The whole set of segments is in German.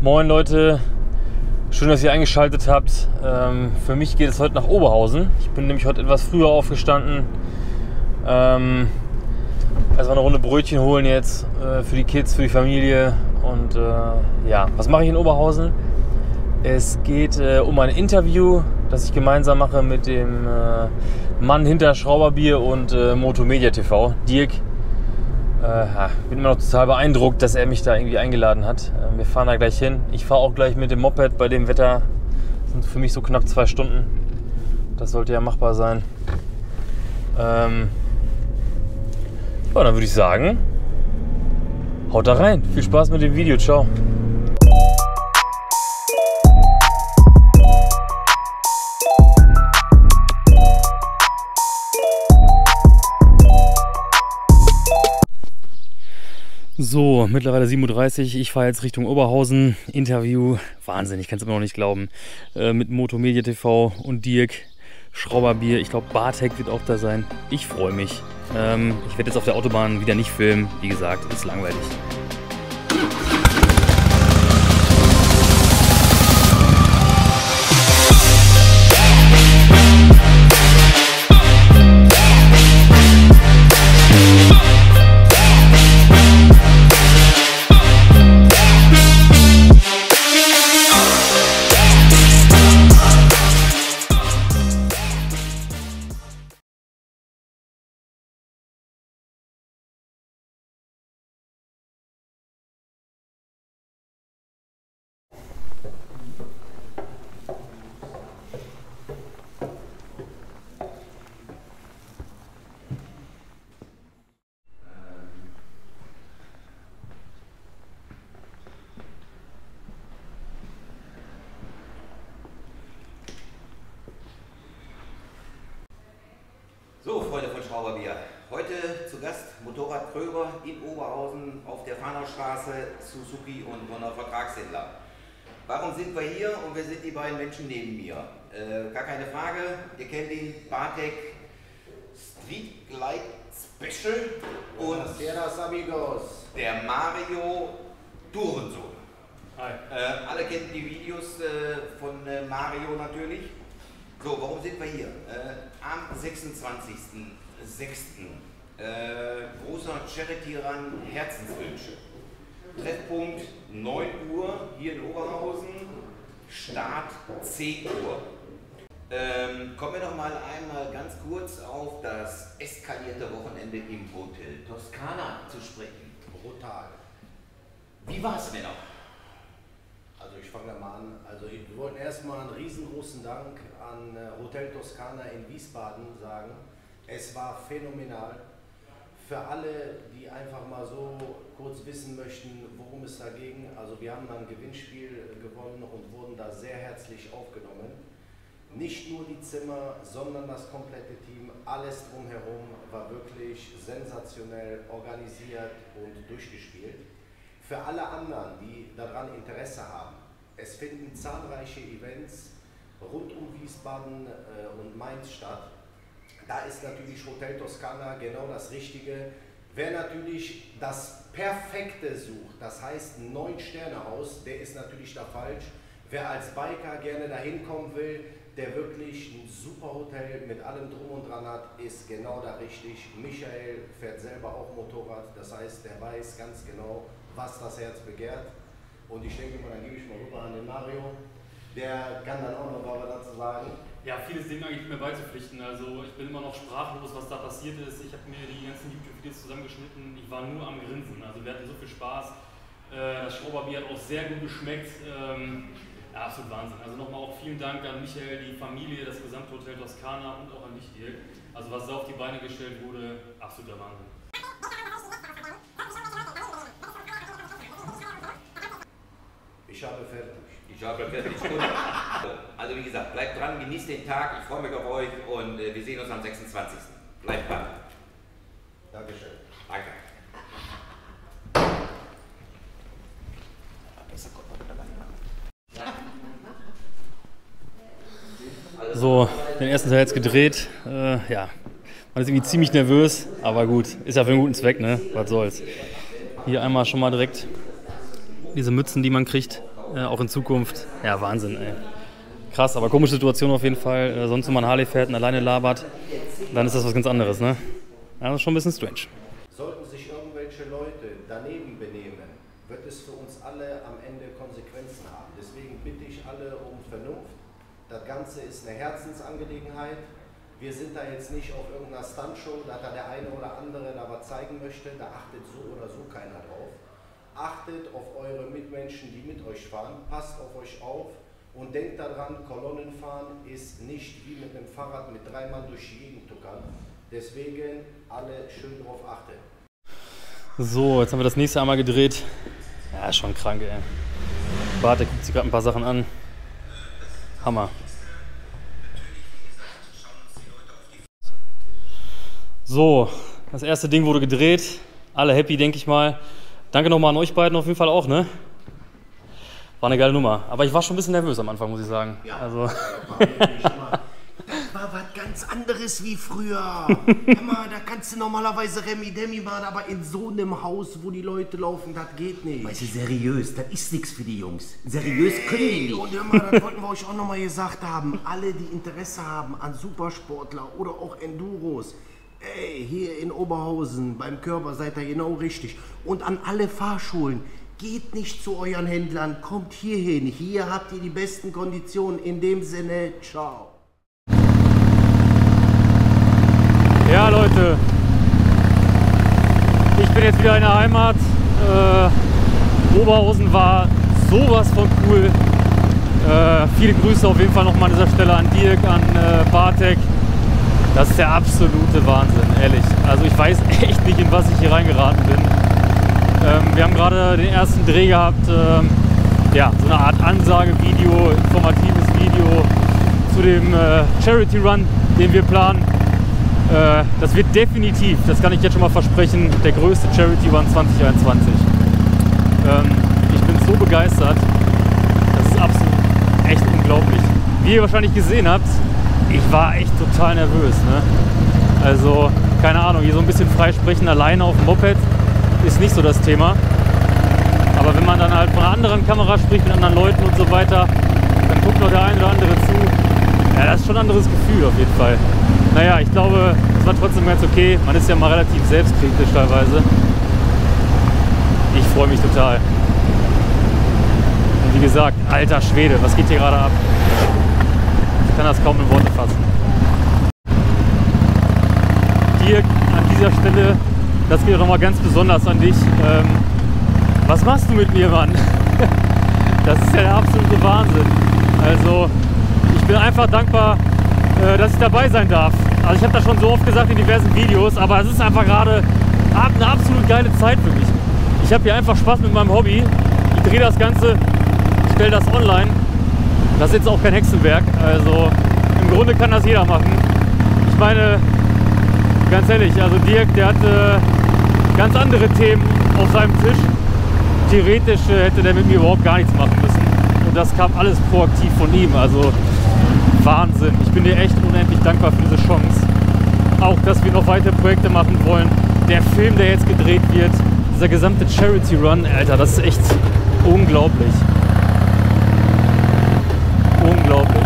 Moin Leute, schön, dass ihr eingeschaltet habt. Für mich geht es heute nach Oberhausen. Ich bin nämlich heute etwas früher aufgestanden. Erstmal eine Runde Brötchen holen jetzt für die Kids, für die Familie. Und ja, was mache ich in Oberhausen? Es geht um ein Interview, das ich gemeinsam mache mit dem Mann hinter Schrauberbier und Moto Media TV, Dirk. Bin immer noch total beeindruckt, dass er mich da irgendwie eingeladen hat. Wir fahren da gleich hin. Ich fahre auch gleich mit dem Moped bei dem Wetter. Das sind für mich so knapp 2 Stunden. Das sollte ja machbar sein. Ja, dann würde ich sagen, haut da rein. Viel Spaß mit dem Video. Ciao. So, mittlerweile 7:30 Uhr. Ich fahre jetzt Richtung Oberhausen. Interview, Wahnsinn, ich kann es immer noch nicht glauben. Mit Moto Media TV und Dirk, Schrauberbier. Ich glaube, Bartek wird auch da sein. Ich freue mich. Ich werde jetzt auf der Autobahn wieder nicht filmen. Wie gesagt, ist langweilig. So, Freunde von Schrauberbier, heute zu Gast Motorrad Kröber in Oberhausen auf der Fahnaustraße, Suzuki und Bonner Vertragshändler. Warum sind wir hier und wer sind die beiden Menschen neben mir? Gar keine Frage, ihr kennt ihn, Bartek, Street Glide Special und der Mario Tourensohn. Hi. Alle kennen die Videos von Mario natürlich. So, warum sind wir hier? Am 26.06. Großer Charity-Run Herzenswünsche. Treffpunkt 9 Uhr hier in Oberhausen, Start 10 Uhr. Kommen wir doch mal einmal ganz kurz auf das eskalierte Wochenende im Hotel Toskana zu sprechen. Brutal. Wie war es, Männer? Also ich fange mal an. Also wir wollten erstmal einen riesengroßen Dank an Hotel Toskana in Wiesbaden sagen. Es war phänomenal. Für alle, die einfach mal so kurz wissen möchten, worum es da ging. Also wir haben dann ein Gewinnspiel gewonnen und wurden da sehr herzlich aufgenommen. Nicht nur die Zimmer, sondern das komplette Team, alles drumherum war wirklich sensationell organisiert und durchgespielt. Für alle anderen, die daran Interesse haben, es finden zahlreiche Events rund um Wiesbaden und Mainz statt. Da ist natürlich Hotel Toskana genau das Richtige. Wer natürlich das Perfekte sucht, das heißt ein 9-Sterne-Haus, der ist natürlich da falsch. Wer als Biker gerne dahin kommen will, der wirklich ein super Hotel mit allem Drum und Dran hat, ist genau da richtig. Michael fährt selber auch Motorrad, das heißt, der weiß ganz genau, was das Herz begehrt. Und ich denke mal, dann gebe ich mal rüber an den Mario. Der kann dann auch noch was dazu sagen. Ja, vieles Ding eigentlich nicht mehr beizupflichten. Also ich bin immer noch sprachlos, was da passiert ist. Ich habe mir die ganzen YouTube-Videos zusammengeschnitten. Ich war nur am Grinsen. Also wir hatten so viel Spaß. Das Schrauberbier hat auch sehr gut geschmeckt. Ja, absolut Wahnsinn. Also nochmal auch vielen Dank an Michael, die Familie, das gesamte Hotel Toskana und auch an dich, Dirk. Also was da auf die Beine gestellt wurde, absoluter Wahnsinn. Ich habe fertig. Ich habe fertig. Also wie gesagt, bleibt dran, genießt den Tag, ich freue mich auf euch und wir sehen uns am 26. Bleibt dran. Dankeschön. Danke. So, den ersten Teil jetzt gedreht. Ja, man ist irgendwie ziemlich nervös, aber gut, ist ja für einen guten Zweck, ne? Was soll's. Hier einmal schon mal direkt diese Mützen, die man kriegt. auch in Zukunft. Ja, Wahnsinn, ey. Krass, aber komische Situation auf jeden Fall. Sonst, wenn man Harley fährt und alleine labert, dann ist das was ganz anderes, ne? Ja, das ist schon ein bisschen strange. Sollten sich irgendwelche Leute daneben benehmen, wird es für uns alle am Ende Konsequenzen haben. Deswegen bitte ich alle um Vernunft. Das Ganze ist eine Herzensangelegenheit. Wir sind da jetzt nicht auf irgendeiner Stuntshow, da der eine oder andere da was zeigen möchte. Da achtet so oder so keiner drauf. Achtet auf eure Mitmenschen, die mit euch fahren. Passt auf euch auf. Und denkt daran, Kolonnenfahren ist nicht wie mit einem Fahrrad mit 3 Mann durch die Gegend tuckern. Deswegen alle schön drauf achten. So, jetzt haben wir das nächste einmal gedreht. Ja, schon krank, ey. Warte, guckt sich gerade ein paar Sachen an. Hammer. So, das erste Ding wurde gedreht. Alle happy, denke ich mal. Danke nochmal an euch beiden auf jeden Fall auch, ne? War eine geile Nummer. Aber ich war schon ein bisschen nervös am Anfang, muss ich sagen. Ja, also. das war was ganz anderes wie früher. Immer, da kannst du normalerweise Remi-Demi machen, aber in so einem Haus, wo die Leute laufen, das geht nicht. Weißt du, seriös, das ist nichts für die Jungs. Seriös können die nicht. Und immer, das wollten wir euch auch nochmal gesagt haben. Alle, die Interesse haben an Supersportler oder auch Enduros, ey, hier in Oberhausen, beim Körper seid ihr genau richtig. Und an alle Fahrschulen. Geht nicht zu euren Händlern, kommt hierhin. Hier habt ihr die besten Konditionen. In dem Sinne, ciao. Ja, Leute. Ich bin jetzt wieder in der Heimat. Oberhausen war sowas von cool. Viele Grüße auf jeden Fall nochmal an dieser Stelle an Dirk, an Bartek. Das ist der absolute Wahnsinn, ehrlich. Also ich weiß echt nicht, in was ich hier reingeraten bin. Wir haben gerade den ersten Dreh gehabt, ja, so eine Art Ansagevideo, informatives Video zu dem Charity Run, den wir planen. Das wird definitiv, das kann ich jetzt schon mal versprechen, der größte Charity Run 2021. Ich bin so begeistert, das ist absolut echt unglaublich. Wie ihr wahrscheinlich gesehen habt, ich war echt total nervös, ne? Also, keine Ahnung, hier so ein bisschen freisprechen alleine auf dem Moped ist nicht so das Thema. Aber wenn man dann halt von einer anderen Kamera spricht, mit anderen Leuten und so weiter, dann guckt noch der eine oder andere zu. Ja, das ist schon ein anderes Gefühl auf jeden Fall. Naja, ich glaube, es war trotzdem ganz okay. Man ist ja mal relativ selbstkritisch teilweise. Ich freue mich total. Und wie gesagt, alter Schwede, was geht hier gerade ab? Ich kann das kaum in Worte fassen. Dirk, an dieser Stelle, das geht auch nochmal ganz besonders an dich. Was machst du mit mir, Mann? Das ist ja der absolute Wahnsinn. Also, ich bin einfach dankbar, dass ich dabei sein darf. Also ich habe das schon so oft gesagt in diversen Videos, aber es ist einfach gerade eine absolut geile Zeit für mich. Ich habe hier einfach Spaß mit meinem Hobby. Ich drehe das Ganze, stelle das online. Das ist jetzt auch kein Hexenwerk. Also im Grunde kann das jeder machen. Ich meine, ganz ehrlich, also Dirk, der hatte ganz andere Themen auf seinem Tisch. Theoretisch hätte der mit mir überhaupt gar nichts machen müssen. Und das kam alles proaktiv von ihm. Also Wahnsinn. Ich bin dir echt unendlich dankbar für diese Chance. Auch, dass wir noch weitere Projekte machen wollen. Der Film, der jetzt gedreht wird, dieser gesamte Charity Run, Alter, das ist echt unglaublich. Unglaublich.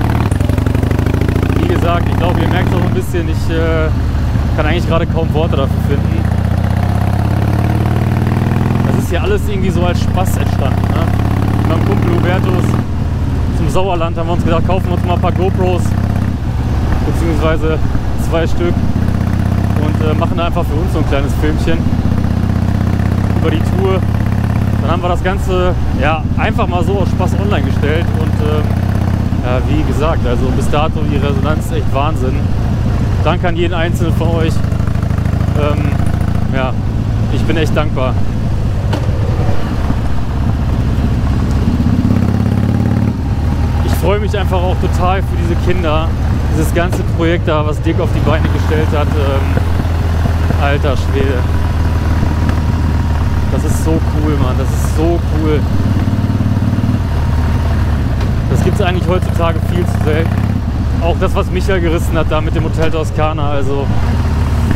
Wie gesagt, ich glaube, ihr merkt es auch ein bisschen, ich kann eigentlich gerade kaum Worte dafür finden. Das ist ja alles irgendwie so als Spaß entstanden. Ne? Mit meinem Kumpel Hubertus zum Sauerland haben wir uns gedacht, kaufen wir uns mal ein paar GoPros, beziehungsweise 2 Stück und machen da einfach für uns so ein kleines Filmchen über die Tour. Dann haben wir das Ganze ja einfach mal so aus Spaß online gestellt und ja, wie gesagt, also bis dato die Resonanz ist echt Wahnsinn. Danke an jeden Einzelnen von euch. Ja, ich bin echt dankbar. Ich freue mich einfach auch total für diese Kinder, dieses ganze Projekt da, was Dirk auf die Beine gestellt hat. Alter Schwede. Das ist so cool, Mann. Das ist so cool. Das gibt es eigentlich heutzutage viel zu selten. Auch das, was Michael gerissen hat da mit dem Hotel Toskana. Also,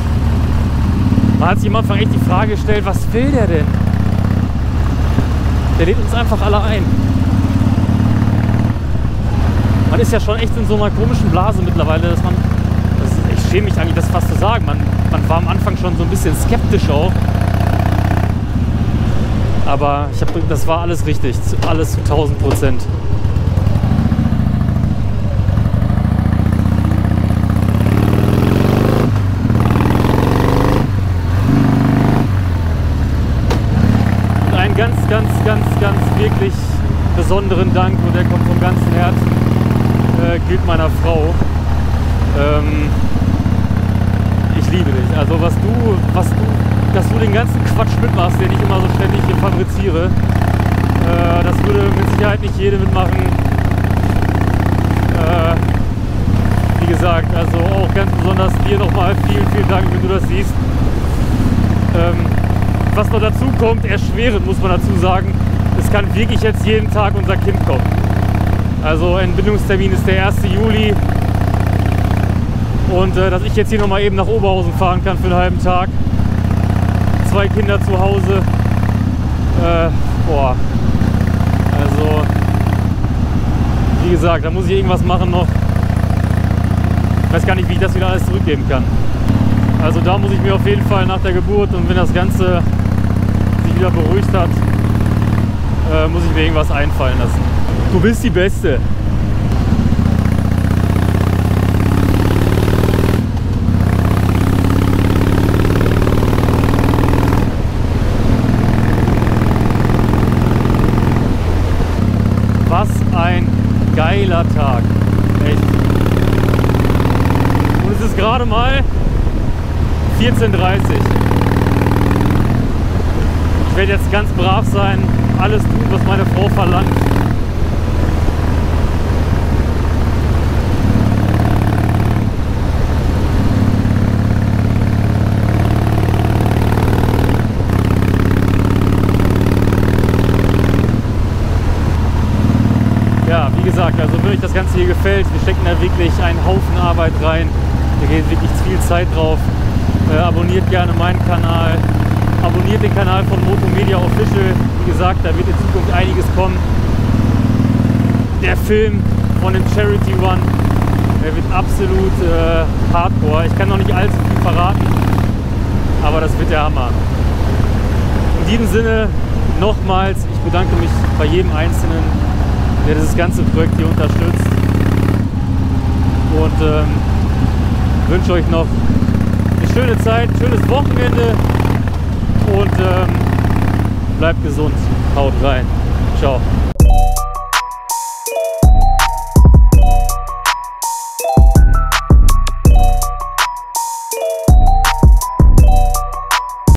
man hat sich am Anfang echt die Frage gestellt, was will der denn? Der lädt uns einfach alle ein. Man ist ja schon echt in so einer komischen Blase mittlerweile, dass man, ich schäme mich eigentlich, das fast zu sagen, man war am Anfang schon so ein bisschen skeptisch auch. Aber das war alles richtig, alles zu 1000%. Und einen ganz wirklich besonderen Dank, und der kommt vom ganzen Herz, gilt meiner Frau. Ich liebe dich. Also dass du den ganzen Quatsch mitmachst, den ich immer so ständig fabriziere, das würde mit Sicherheit nicht jede mitmachen. Wie gesagt, also auch ganz besonders dir nochmal vielen Dank, wenn du das siehst. Was noch dazu kommt, erschwerend muss man dazu sagen, es kann wirklich jetzt jeden Tag unser Kind kommen. Also Entbindungstermin ist der 1. Juli. Und dass ich jetzt hier nochmal eben nach Oberhausen fahren kann für einen halben Tag. 2 Kinder zu Hause. Also, wie gesagt, da muss ich irgendwas machen noch. Ich weiß gar nicht, wie ich das wieder alles zurückgeben kann. Also da muss ich mir auf jeden Fall nach der Geburt, und wenn das Ganze sich wieder beruhigt hat, muss ich mir irgendwas einfallen lassen. Du bist die Beste. Was ein geiler Tag. Echt. Und es ist gerade mal 14:30 Uhr. Ich werde jetzt ganz brav sein, alles tun, was meine Frau verlangt. Ja, wie gesagt, also wenn euch das Ganze hier gefällt, wir stecken da wirklich einen Haufen Arbeit rein. Da geht wirklich viel Zeit drauf. Abonniert gerne meinen Kanal. Abonniert den Kanal von Motomedia Official. Wie gesagt, da wird in Zukunft einiges kommen. Der Film von dem Charity Run, der wird absolut hardcore. Ich kann noch nicht allzu viel verraten, aber das wird der Hammer. In diesem Sinne nochmals, ich bedanke mich bei jedem Einzelnen, der dieses ganze Projekt hier unterstützt, und wünsche euch noch eine schöne Zeit, schönes Wochenende, und bleibt gesund, haut rein, ciao.